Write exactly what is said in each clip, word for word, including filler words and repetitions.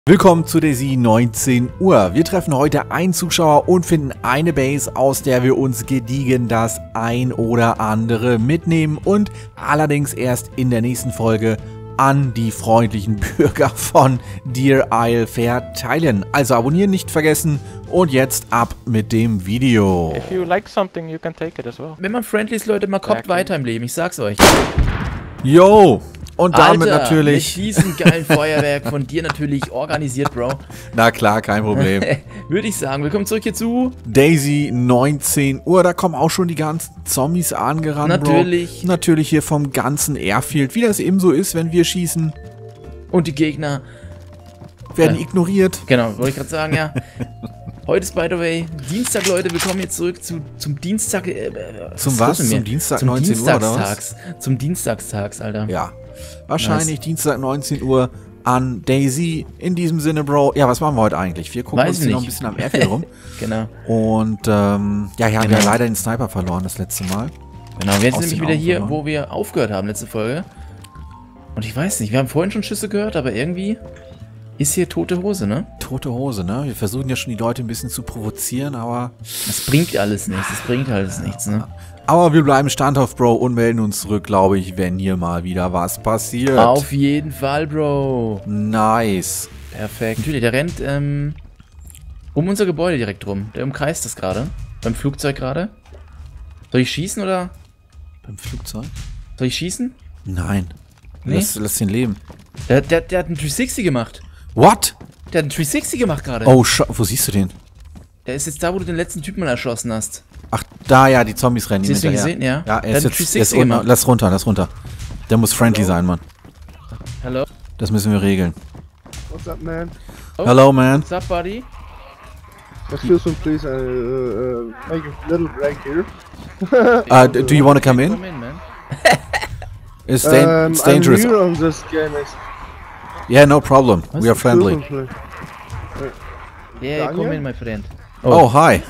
Willkommen zu Daisy neunzehn Uhr. Wir treffen heute einen Zuschauer und finden eine Base, aus der wir uns gediegen das ein oder andere mitnehmen und allerdings erst in der nächsten Folge an die freundlichen Bürger von Deer Isle verteilen. Also abonnieren nicht vergessen und jetzt ab mit dem Video. If you like something, you can take it as well. Wenn man friendly ist, Leute, man kommt Exactly. weiter im Leben, ich sag's euch. Yo! Und damit Alter, natürlich... mit diesem geilen Feuerwerk von dir natürlich organisiert, Bro. Na klar, kein Problem. Würde ich sagen, willkommen zurück hier zu... Daisy neunzehn Uhr, da kommen auch schon die ganzen Zombies angerannt, Natürlich. Bro. Natürlich hier vom ganzen Airfield, wie das eben so ist, wenn wir schießen. Und die Gegner... Werden Ja. ignoriert. Genau, wollte ich gerade sagen, ja. Heute ist, by the way, Dienstag, Leute. Willkommen jetzt zurück zu, zum Dienstag... Äh, Zum ist was? los mit mir? Zum Dienstag zum neunzehn Uhr, oder was? Dienstagstags. Zum Dienstagstags, Alter. Ja, wahrscheinlich Nice. Dienstag neunzehn Uhr an Daisy. In diesem Sinne, Bro. Ja, was machen wir heute eigentlich? Wir gucken Weiß uns hier nicht. noch ein bisschen am Airfield rum. Genau. Und ähm, ja, hier haben wir Genau. leider den Sniper verloren das letzte Mal. Genau, wir sind Aus nämlich den wieder Augen hier, verloren. wo wir aufgehört haben, letzte Folge. Und ich weiß nicht, wir haben vorhin schon Schüsse gehört, aber irgendwie ist hier tote Hose, ne? Tote Hose, ne? Wir versuchen ja schon die Leute ein bisschen zu provozieren, aber... Das bringt alles nichts, das bringt alles nichts, ne? Aber wir bleiben standhaft, Bro, und melden uns zurück, glaube ich, wenn hier mal wieder was passiert. Auf jeden Fall, Bro. Nice. Perfekt. Natürlich, der rennt ähm, um unser Gebäude direkt rum. Der umkreist das gerade. Beim Flugzeug gerade. Soll ich schießen oder? Beim Flugzeug? Soll ich schießen? Nein. Nee? Lass, lass ihn leben. Der, der, der hat einen dreihundertsechzig gemacht. What? Der hat einen dreihundertsechzig gemacht gerade. Oh, Sch wo siehst du den? Der ist jetzt da, wo du den letzten Typen mal erschossen hast. Ach, da, ja, die Zombies rennen ihm Siehst du ihn hinterher. gesehen? Ja. Ja, er Der ist hat jetzt, einen er ist dreihundertsechzig unten. gemacht. Lass runter, lass runter. Der muss friendly sein, Mann. Hallo? Das müssen wir regeln. What's up, man? Oh. Hello, man. What's up, buddy? Excuse me, please. Uh, uh, make a little break here. Uh, d- do you want to come in? Come in, man. It's, dan Um, it's dangerous. I'm new on this game. ex- Yeah, no problem. We are friendly. Excuse me, please. Yeah, Daniel? come in, my friend. Oh, hi.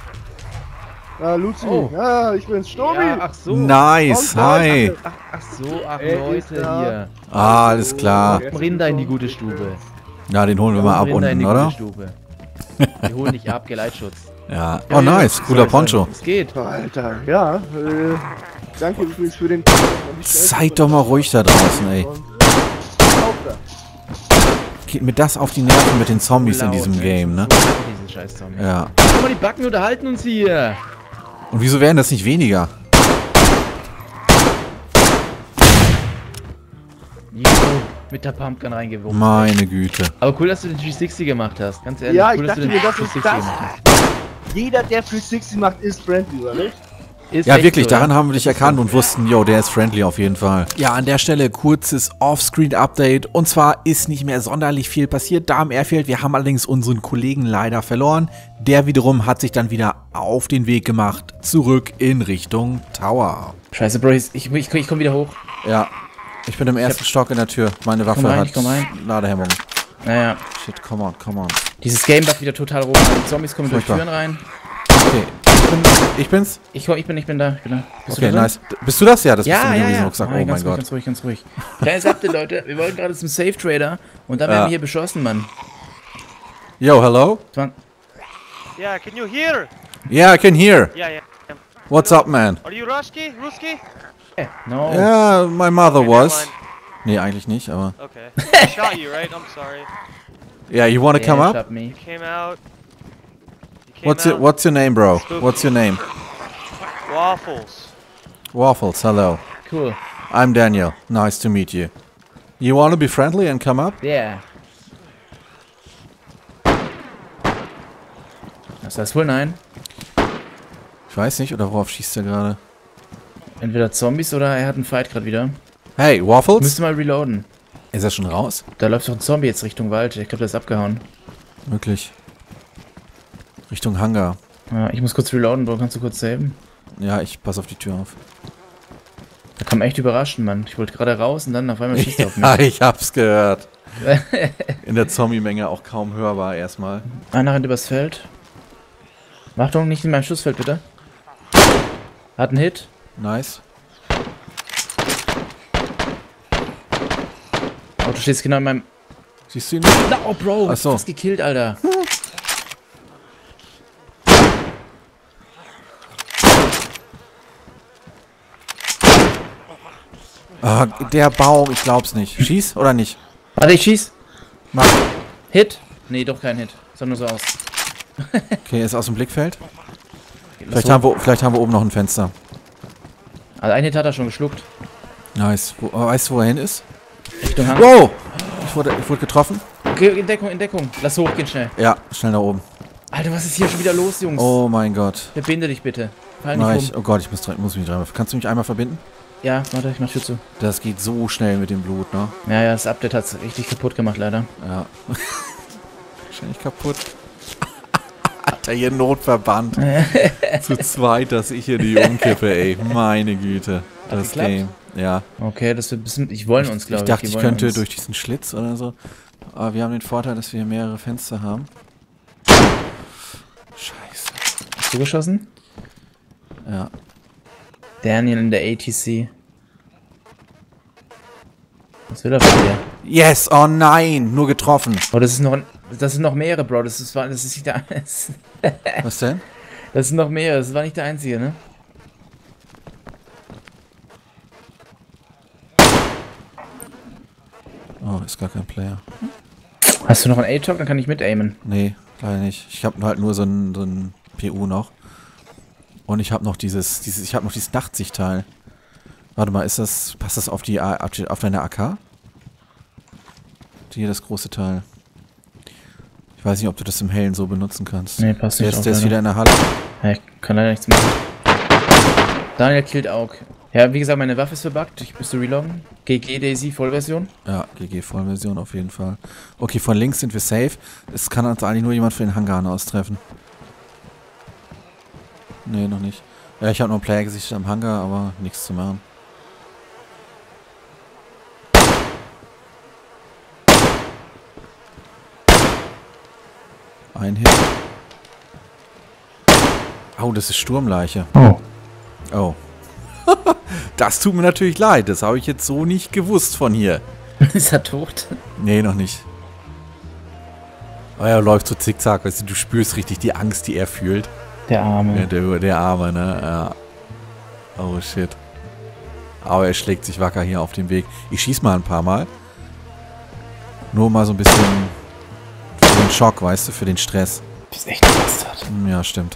Ah, Luzi. Oh. Ah, ich bin's, Stobi. Ja, ach so. Nice, Kommt hi. Ach, ach so, ach Er Leute ist da. hier. Ah, alles klar. Komm Rinder in die gute Stube. Ja, den holen wir mal ab Komm Rinder in unten, die oder? gute Stube. Wir holen dich ab, Geleitschutz. Ja. Oh, nice. Cooler Poncho. Es geht. Alter, ja. Äh, danke übrigens für den... Seid doch mal ruhig da draußen, ey. Und, äh, auf da. Geht mir das auf die Nerven mit den Zombies in Laut, diesem ey. Game, ne? So laut, diese scheiß Zombies. Ja. Guck mal, die Backen unterhalten uns hier. Und wieso werden das nicht weniger? Jo, mit der Pumpgun reingewummt. Meine Güte. Aber cool, dass du den dreihundertsechzig gemacht hast. Ganz ehrlich. Ja, cool, ich dass du dachte den mir, das ist dreihundertsechzig das. gemacht hast. Jeder, der für sechzig macht, ist friendly, oder nicht? Ist Ja, echt wirklich, so, daran ja. haben wir dich erkannt und wussten, yo, der ist friendly auf jeden Fall. Ja, an der Stelle kurzes Offscreen-Update. Und zwar ist nicht mehr sonderlich viel passiert da am Airfield. Wir haben allerdings unseren Kollegen leider verloren. Der wiederum hat sich dann wieder auf den Weg gemacht, zurück in Richtung Tower. Scheiße, Bro, ich, ich, ich, ich komm wieder hoch. Ja, ich bin im ersten Stock in der Tür. Meine Waffe rein, hat ich komm rein. Ladehemmung. Naja, Shit, come on, come on. dieses Game backt wieder total rum. Die Zombies kommen durch Furchtbar. Türen rein. Okay, ich, bin, ich bin's? Ich, komm, ich bin, ich bin da, ich bin da. Bist du Okay, da drin? nice. Bist du das? Ja, das bist Ja, du mit ja, dem riesen ja. Rucksack. Nein, Oh ganz mein ruhig, Gott. ganz ruhig, ganz ruhig. Kleines Update, Leute. Wir wollten gerade zum Safe Trader und dann Ja. werden wir hier beschossen, Mann. Yo, hello? Zwan- Yeah, can you hear? Yeah, I can hear. Yeah, yeah. What's up, man? Are you Ruski? Ruski? Eh, No. Yeah, my mother Okay, was. never mind. Nee, eigentlich nicht, aber... Okay. I shot you, right? I'm sorry. Yeah, you wanna Yeah, come up? shot me. You came out. You came What's out. your What's your name, bro? Spooky. What's your name? Waffles. Waffles. Hello. Cool. I'm Daniel. Nice to meet you. You wanna be friendly and come up? Yeah. Was ist das wohl? Nein. Ich weiß nicht, oder worauf schießt er gerade? Entweder Zombies oder er hat einen Fight gerade wieder. Hey, Waffles? Müsste mal reloaden. Ist er schon raus? Da läuft doch ein Zombie jetzt Richtung Wald. Ich glaube, der ist abgehauen. Wirklich. Richtung Hangar. Ja, ich muss kurz reloaden, Bro. Kannst du kurz saven? Ja, ich pass auf die Tür auf. Da kam echt überraschend, Mann. Ich wollte gerade raus und dann auf einmal schießt er auf mich. Ja, ich hab's gehört. In der Zombie-Menge auch kaum hörbar erstmal. Einer rennt übers Feld. Achtung, nicht in meinem Schussfeld, bitte. Hat einen Hit. Nice. Oh, du stehst genau in meinem... Siehst du ihn nicht? Na, oh, Bro, Ach hast so. du fast gekillt, Alter. Ah, der Baum, ich glaub's nicht. Schieß oder nicht? Warte, ich schieß. Mach. Hit? Nee, doch kein Hit. Sah nur so aus. Okay, er ist aus dem Blickfeld. Lass Vielleicht hoch. haben, wir, vielleicht haben wir oben noch ein Fenster. Also ein Hit hat er schon geschluckt. Nice. Wo, weißt du, wo er hin ist? Richtung Hang. Wow! Ich wurde, ich wurde getroffen. Okay, in Deckung, in Deckung. Lass hochgehen schnell. Ja, schnell nach oben. Alter, was ist hier schon wieder los, Jungs? Oh mein Gott. Verbinde dich bitte. Fall nicht Nein, rum. ich, oh Gott, ich muss, dran- muss mich dran. Kannst du mich einmal verbinden? Ja, warte, ich mach Tür zu. Das geht so schnell mit dem Blut, ne? Ja, ja, das Update hat's richtig kaputt gemacht, leider. Ja. Wahrscheinlich kaputt. Alter, hier Notverband. Zu zweit, dass ich hier die umkippe, ey. Meine Güte. Hat Das geklappt? Game. Ja. Okay, das wird ein bisschen. Ich wollen uns, Ich glaube ich. dachte, die ich wollen könnte uns. durch diesen Schlitz oder so. Aber wir haben den Vorteil, dass wir hier mehrere Fenster haben. Scheiße. Hast du geschossen? Ja. Daniel in der A T C. Was will er von dir? Yes! Oh nein! Nur getroffen. Oh, das ist noch ein, das sind noch mehrere, Bro. Das ist, das ist nicht der das Was denn? sind noch mehrere. Das war nicht der einzige, ne? Oh, ist gar kein Player. Hast du noch einen A-Talk? Dann kann ich mit aimen. Nee, leider nicht. Ich habe halt nur so ein, so ein P U noch. Und ich habe noch dieses, dieses, ich habe noch dieses Nachtsichtteil. Warte mal, ist das, passt das auf die, A- auf die- auf deine A K? Hier das große Teil. Ich weiß nicht, ob du das im Hellen so benutzen kannst. Nee, passt Der nicht ist, auf, der ist leider. wieder in der Halle. Ja, ich kann leider nichts machen. Daniel killt Aug. Ja, wie gesagt, meine Waffe ist verbuggt. Ich müsste reloggen. G G Daisy Vollversion. Ja, G G Vollversion auf jeden Fall. Okay, von links sind wir safe. Es kann uns eigentlich nur jemand für den Hangar austreffen. Nee, noch nicht. Ja, ich habe noch ein Player gesichtet am Hangar, aber nichts zu machen. Ein Hit. Oh, das ist Sturmleiche. Oh. Oh. Das tut mir natürlich leid. Das habe ich jetzt so nicht gewusst von hier. Ist er tot? Nee, noch nicht. Aber er läuft so zickzack, weißt du, du spürst richtig die Angst, die er fühlt. Der Arme. Ja, der, der Arme, ne? Ja. Oh shit. Aber er schlägt sich wacker hier auf dem Weg. Ich schieß mal ein paar Mal. Nur mal so ein bisschen für den Schock, weißt du, für den Stress. Du bist echt ein Bastard. Hm, ja, stimmt.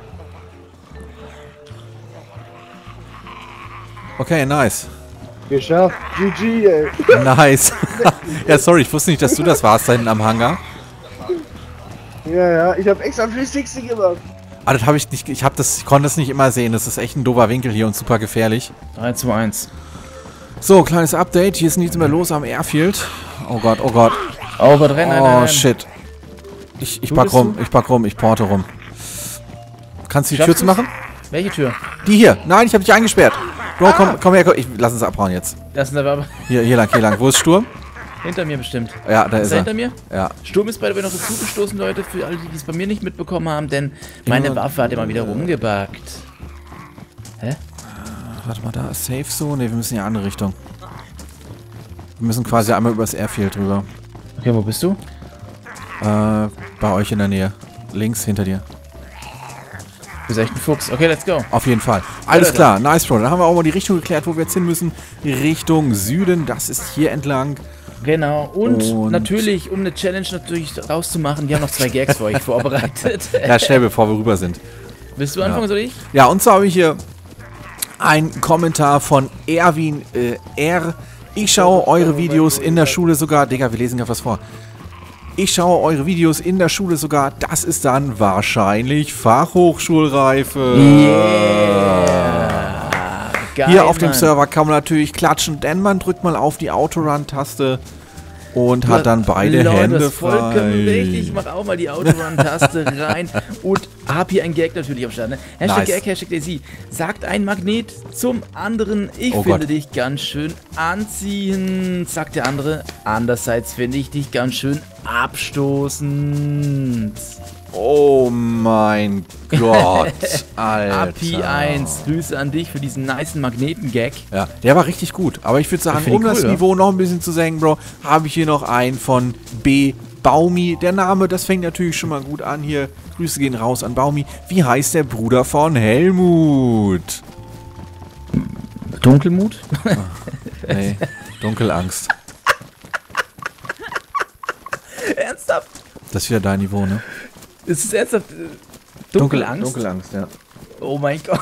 Okay, nice. Geschafft. G G, ey. Nice. Ja, sorry, ich wusste nicht, dass du das warst da hinten am Hangar. Ja, ja, ich hab extra drei sechzig gemacht. Ah, das habe ich nicht, ich habe das, ich konnte das nicht immer sehen. Das ist echt ein doofer Winkel hier und super gefährlich. drei, zwei, eins. So, kleines Update. Hier ist nichts mehr los am Airfield. Oh Gott, oh Gott. Oh, was rennt Oh, shit. Ich, ich Du pack bist rum, du? ich pack rum, ich porte rum. Kannst du die Schaffst Tür zu du's? machen? Welche Tür? Die hier. Nein, ich habe dich eingesperrt. Bro, komm, komm her, komm. Ich, lass uns abhauen jetzt. Das sind aber Hier, hier lang, hier lang. Wo ist Sturm? hinter mir bestimmt. Ja, da Ist ist er er. hinter mir? Ja. Sturm ist bei der noch dazugestoßen, Leute, für alle, die es bei mir nicht mitbekommen haben, denn meine Ja. Waffe hat immer wieder rumgebackt. Hä? Warte mal, da ist Safe so. Ne, wir müssen in die andere Richtung. Wir müssen quasi einmal übers Airfield drüber. Okay, wo bist du? Äh, bei euch in der Nähe. Links hinter dir. Du bist echt ein Fuchs. Okay, let's go. Auf jeden Fall. Alles Leute. klar, nice, Bro. Dann haben wir auch mal die Richtung geklärt, wo wir jetzt hin müssen. Richtung Süden. Das ist hier entlang. Genau. Und, Und- natürlich, um eine Challenge natürlich rauszumachen, wir haben noch zwei Gags für euch vorbereitet. Ja, schnell, bevor wir rüber sind. Willst du anfangen, Ja. soll ich? Ja, und zwar habe ich hier einen Kommentar von Erwin äh, R. Ich schaue eure Videos in der Schule sogar. Digga, wir lesen gerade was vor. Ich schaue eure Videos in der Schule sogar. Das ist dann wahrscheinlich Fachhochschulreife. Geil, Hier auf dem Mann. Server kann man natürlich klatschen, denn man drückt mal auf die Autorun-Taste und hat dann beide Leute, Hände das ist vollkommen richtig. Ich frei. mach auch mal die Autorun-Taste rein und hab hier ein Gag natürlich am Start. Ne? Hashtag Nice. Gag, Hashtag Daisy. Sagt ein Magnet zum anderen, ich Oh finde Gott. dich ganz schön anziehend. Sagt der andere, andererseits finde ich dich ganz schön abstoßend. Oh mein Gott, Alter. A P I eins, Grüße an dich für diesen nicen Magneten-Gag. Ja, der war richtig gut. Aber ich würde sagen, Ich find um ihn cool, das ja. Niveau noch ein bisschen zu senken, Bro, habe ich hier noch einen von B. Baumi. Der Name, das fängt natürlich schon mal gut an hier. Grüße gehen raus an Baumi. Wie heißt der Bruder von Helmut? Dunkelmut? Nee, Dunkelangst. Ernsthaft? Das ist wieder dein Niveau, ne? Ist es ernsthaft? äh, Dunkelangst? Dunkelangst, ja. Oh mein Gott.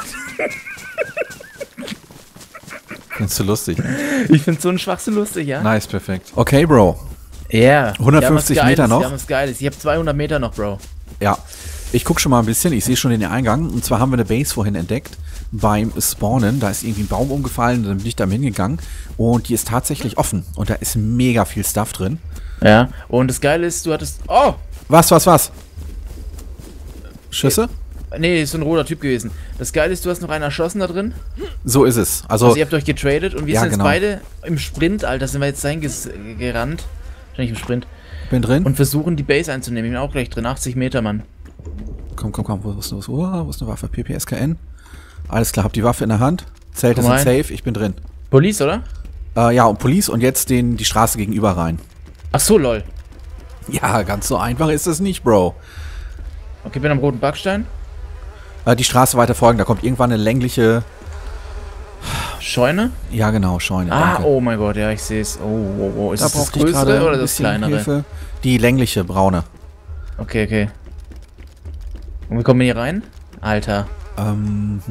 Findest du lustig? Ich finde so einen Schwachsinn lustig, ja? Nice, perfekt. Okay, Bro. Ja. Yeah. hundertfünfzig wir haben was Meter Geiles, noch? Wir haben was Geiles. Ich habe zweihundert Meter noch, Bro. Ja. Ich guck schon mal ein bisschen. Ich sehe schon den Eingang. Und zwar haben wir eine Base vorhin entdeckt. Beim Spawnen. Da ist irgendwie ein Baum umgefallen. Dann bin ich da hingegangen. Und die ist tatsächlich offen. Und da ist mega viel Stuff drin. Ja. Und das Geile ist, du hattest... Oh! Was, was, was? Schüsse? Nee, ist so ein roter Typ gewesen. Das Geile ist, du hast noch einen erschossen da drin. So ist es. Also, Also ihr habt euch getradet und wir Ja, sind jetzt genau. beide im Sprint, Alter, sind wir jetzt dahin ges- gerannt. Wahrscheinlich im Sprint. bin drin. Und versuchen die Base einzunehmen. Ich bin auch gleich drin. achtzig Meter, Mann. Komm, komm, komm. Wo ist, wo ist, wo ist eine Waffe? P P S K N. Alles klar, hab die Waffe in der Hand. Zelte Komm sind rein. safe. Ich bin drin. Police, oder? Äh, ja, und Police und jetzt den, die Straße gegenüber rein. Ach so, lol. Ja, ganz so einfach ist es nicht, Bro. Okay, bin am roten Backstein. Äh, die Straße weiter folgen. Da kommt irgendwann eine längliche... Scheune. Ja, genau, Scheune. Ah, danke. oh mein Gott, ja, ich sehe es. Oh, oh, oh. Ist Da das das brauchte ich gerade größere oder ein das bisschen kleinere? Hilfe. Die längliche, braune. Okay, okay. Und wir kommen hier rein? Alter. Ähm,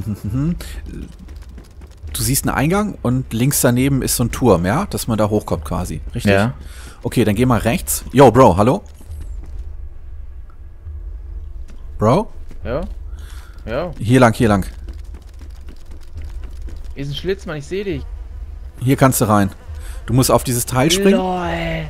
du siehst einen Eingang und links daneben ist so ein Turm, ja? Dass man da hochkommt quasi. Richtig? Ja. Okay, dann geh mal rechts. Yo, Bro, hallo? Bro? Ja. Ja. Hier lang, hier lang. Hier ist ein Schlitz, Mann, ich sehe dich. Hier kannst du rein. Du musst auf dieses Teil springen. Lol.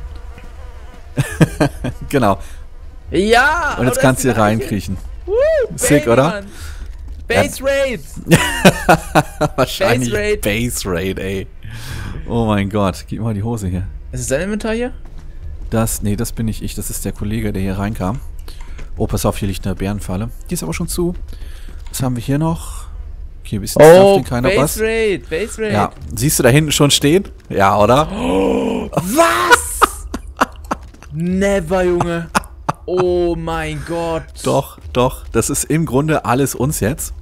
Genau. Ja! Und jetzt oder kannst du ist hier die gleiche? reinkriechen. Woo, Sick, Baby, oder? Mann. Base Raid! Wahrscheinlich Base Raid. Base Raid, ey. Oh mein Gott. Gib mal die Hose hier. Ist es dein Inventar hier? Das, nee, das bin nicht ich. Das ist der Kollege, der hier reinkam. Oh, pass auf, hier liegt eine Bärenfalle. Die ist aber schon zu. Was haben wir hier noch? Okay, ein bisschen Stuff, den keiner was. Base Raid, Base Raid. Ja, siehst du da hinten schon stehen? Ja, oder? Was? Never, Junge. Oh mein Gott. Doch, doch. Das ist im Grunde alles uns jetzt.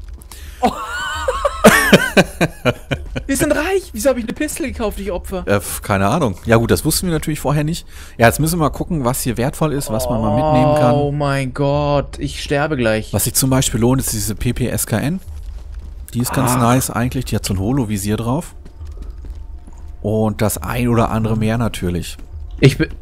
Wir sind reich. Wieso habe ich eine Pistole gekauft, ich Opfer? Äh, pf, keine Ahnung. Ja gut, das wussten wir natürlich vorher nicht. Ja, jetzt müssen wir mal gucken, was hier wertvoll ist, was man mal mitnehmen kann. Oh mein Gott, ich sterbe gleich. Was sich zum Beispiel lohnt, ist diese P P S K N. Die ist ganz Ah. nice eigentlich. Die hat so ein Holo-Visier drauf. Und das ein oder andere mehr natürlich. Ich bin,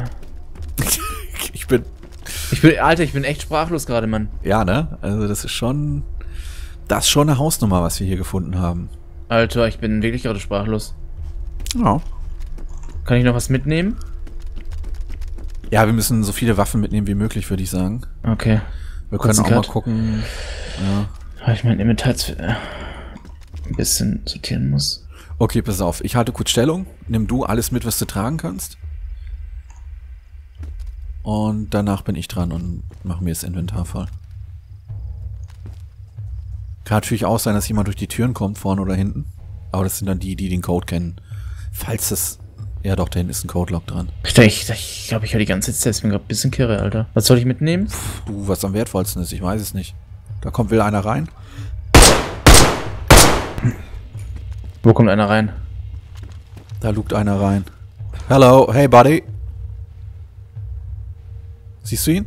Ich bin... ich bin, Alter, ich bin echt sprachlos gerade, Mann. Ja, ne? Also das ist schon... Das ist schon eine Hausnummer, was wir hier gefunden haben. Alter, ich bin wirklich gerade sprachlos. Ja. Kann ich noch was mitnehmen? Ja, wir müssen so viele Waffen mitnehmen wie möglich, würde ich sagen. Okay. Wir Kurz können auch einen mal Cut. gucken. Ja. Weil ich mein Inventar jetzt, äh, ein bisschen sortieren muss. Okay, pass auf. Ich halte kurz Stellung. Nimm du alles mit, was du tragen kannst. Und danach bin ich dran und mache mir das Inventar voll. Kann natürlich auch sein, dass jemand durch die Türen kommt, vorne oder hinten. Aber das sind dann die, die den Code kennen. Falls das... Ja doch, da hinten ist ein Code-Lock dran. Ich glaube, ich, ich, glaub, ich höre die ganze Zeit, ich bin gerade ein bisschen kirre, Alter. Was soll ich mitnehmen? Du, was am wertvollsten ist, ich weiß es nicht. Da kommt will einer rein. Wo kommt einer rein? Da lugt einer rein. Hello, hey buddy. Siehst du ihn?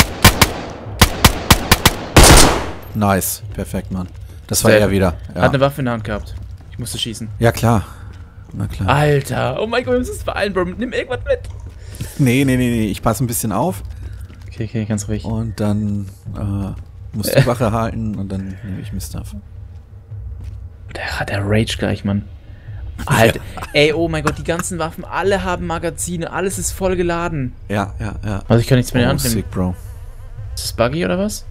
Nice, perfekt, Mann. Das war Sehr er gut. wieder. Hat Ja. eine Waffe in der Hand gehabt. Ich musste schießen. ja, klar. Na klar. Alter, oh mein Gott, wir müssen es beeilen, Bro. Nimm irgendwas mit. Nee, nee, nee, nee. Ich passe ein bisschen auf Okay, okay, ganz ruhig. und dann äh, musst du Wache halten und dann nehme ich mir Stuff. Der hat der Rage gleich, Mann. Alter, ey, oh mein Gott, die ganzen Waffen, alle haben Magazine, alles ist voll geladen. Ja, ja, ja. Also ich kann nichts mehr in Oh, die Hand nehmen. sick, Bro. Ist das Buggy oder was?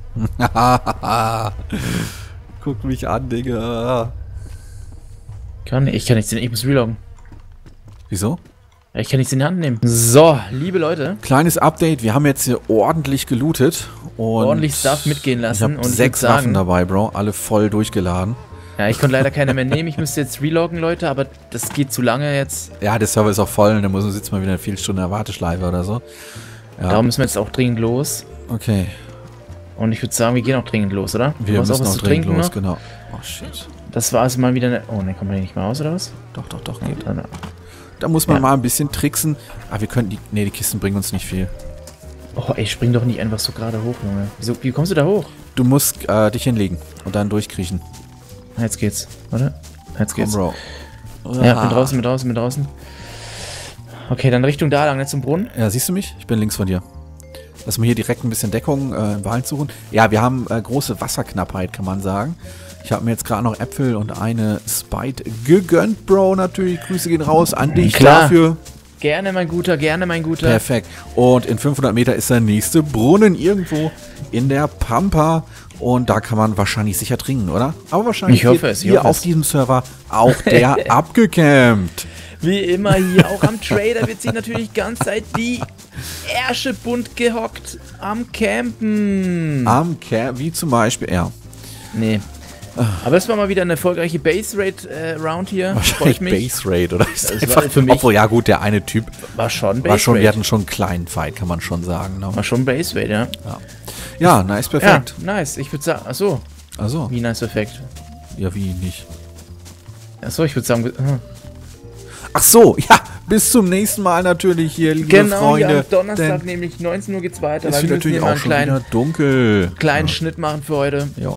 Guck mich an, Digga. Kann nicht, ich kann nichts sehen, ich muss reloggen. Wieso? Ja, ich kann nichts in die Hand nehmen. So, liebe Leute. Kleines Update, wir haben jetzt hier ordentlich gelootet. Und ordentlich Stuff mitgehen lassen. Ich habe und ich sechs würd sagen, Waffen dabei, Bro. Alle voll durchgeladen. Ja, ich konnte leider keine mehr nehmen. Ich müsste jetzt reloggen, Leute, aber das geht zu lange jetzt. Ja, der Server ist auch voll und dann muss uns jetzt mal wieder eine Viertelstunde Warteschleife oder so. Ja. Darum müssen wir jetzt auch dringend los. Okay. Und ich würde sagen, wir gehen auch dringend los, oder? Wir Du hast müssen auch was auch zu dringend trinken los, noch? genau. Oh, shit. Das war also mal wieder eine... Oh, ne, kommt man hier nicht mehr raus, oder was? Doch, doch, doch, geht. Ja, Da muss man Ja. mal ein bisschen tricksen. Ah, wir können die... Ne, die Kisten bringen uns nicht viel. Oh, ey, spring doch nicht einfach so gerade hoch, Junge. Wieso, wie kommst du da hoch? Du musst äh, dich hinlegen und dann durchkriechen. Ah, jetzt geht's, warte. Jetzt Komm, geht's. Bro. Ja, Ah. bin draußen, bin draußen, bin draußen. Okay, dann Richtung da lang, jetzt zum Brunnen. Ja, siehst du mich? Ich bin links von dir. Lass mal hier direkt ein bisschen Deckung äh, im Wald suchen. Ja, wir haben äh, große Wasserknappheit, kann man sagen. Ich habe mir jetzt gerade noch Äpfel und eine Spite gegönnt, Bro. Natürlich, Grüße gehen raus an dich Klar. dafür. Gerne, mein Guter, gerne, mein Guter. Perfekt. Und in fünfhundert Meter ist der nächste Brunnen irgendwo in der Pampa. Und da kann man wahrscheinlich sicher trinken, oder? Aber wahrscheinlich Ich hoffe wird es, ich hier hoffe auf es. diesem Server auch der abgecampt. Wie immer hier, auch am Trader wird sich natürlich ganz Zeit die Ärsche bunt gehockt am Campen. Am Camp, wie zum Beispiel, ja. Nee. Aber es war mal wieder eine erfolgreiche Base-Rate-Round hier. Freue ich Wahrscheinlich mich. Base Raid, oder? Ist Das einfach, war für mich- obwohl, ja gut, der eine Typ War schon war schon, wir Base-Rate. hatten schon einen kleinen Fight, kann man schon sagen. Ne? War schon Base-Rate, ja. Ja, nice, Ja, perfekt. nice. Ich würde sagen, achso, Also, wie nice, perfekt. ja, wie nicht. Achso, ich würde sagen, hm. Ach so, ja, bis zum nächsten Mal natürlich hier, liebe genau, Freunde. hier am Donnerstag, denn nämlich neunzehn Uhr geht's weiter. ist weil wir hier müssen natürlich hier mal auch einen schon kleinen, wieder dunkel. kleinen Schnitt machen für heute. Ja.